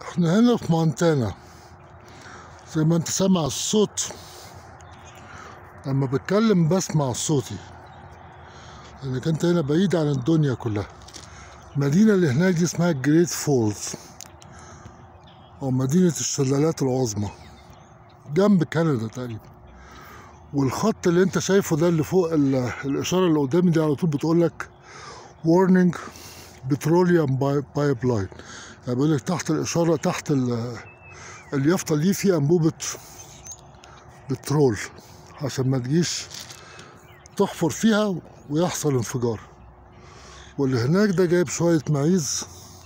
احنا هنا في مونتانا، زي ما انت سامع الصوت. لما بتكلم بسمع صوتي، لانك انت هنا بعيد عن الدنيا كلها. المدينة اللي هناك دي اسمها جريت فولز، او مدينة الشلالات العظمى، جنب كندا تقريبا. والخط اللي انت شايفه ده اللي فوق الاشارة اللي قدامي دي على طول بتقولك warning petroleum pipeline، يعني بيقولك تحت الاشارة، تحت اليافطة دي في انبوبة بترول، عشان ما تجيش تحفر فيها ويحصل انفجار. واللي هناك ده جايب شوية معيز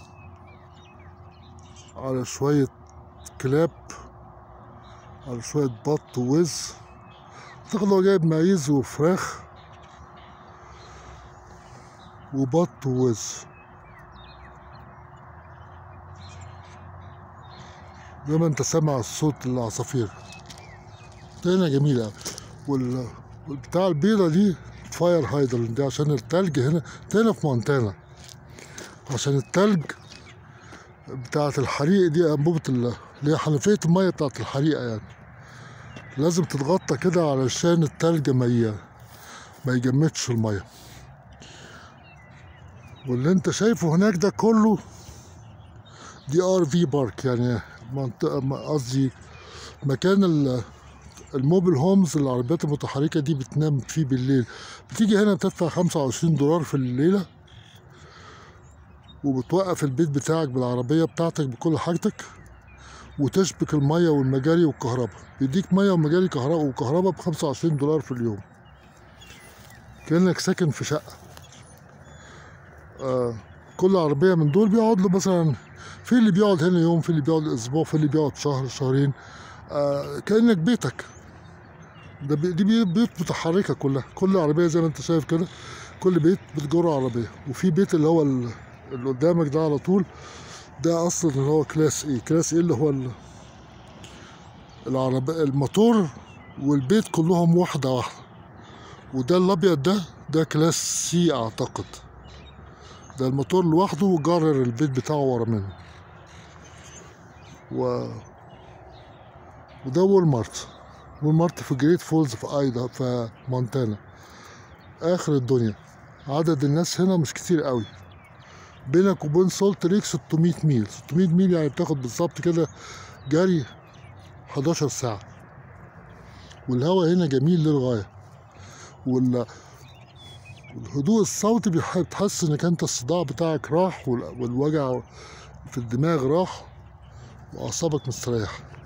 على شوية كلاب على شوية بط ووز. اعتقد هو جايب معيز وفراخ وبط ووز، زي ما انت سامع الصوت العصافير. هنا جميلة. والبتاع البيضة دي فاير هايدرنت، دي عشان التلج. هنا في مونتانا، عشان التلج بتاعة الحريق دي، أنبوبة اللي هي حنفية المية بتاعة الحريقة، يعني لازم تتغطى كده علشان التلج ما يجمدش المية. واللي انت شايفه هناك ده كله دي RV بارك، يعني منطقة، قصدي مكان الموبل هومز، العربيات المتحركة دي بتنام فيه بالليل. بتيجي هنا بتدفع $25 في الليلة، وبتوقف البيت بتاعك بالعربية بتاعتك بكل حاجتك، وتشبك المية والمجاري والكهرباء. بيديك مية ومجاري وكهرباء $25 في اليوم، كأنك ساكن في شقة. كل عربية من دول بيقعد له مثلا، في اللي بيقعد هنا يوم، في اللي بيقعد أسبوع، في اللي بيقعد شهر شهرين. كأنك بيتك. دي بيوت متحركة كلها، كل عربية زي ما انت شايف كده، كل بيت بتجر عربية. وفي بيت اللي هو اللي قدامك ده على طول، ده اصلا اللي هو كلاس ايه. كلاس ايه اللي هو العربية الموتور والبيت كلهم واحدة واحدة. وده الابيض ده كلاس سي اعتقد، ده الموتور لوحده وجرر البيت بتاعه ورا منه. وده والمارت في جريت فولز في مونتانا، اخر الدنيا. عدد الناس هنا مش كتير قوي. بينك وبين سولت ليك 600 ميل. 600 ميل يعني بتاخد بالظبط كده جري 11 ساعة. والهواء هنا جميل للغاية. والهدوء الصوتي بتحس انك انت الصداع بتاعك راح، والوجع في الدماغ راح، واعصابك مستريحة.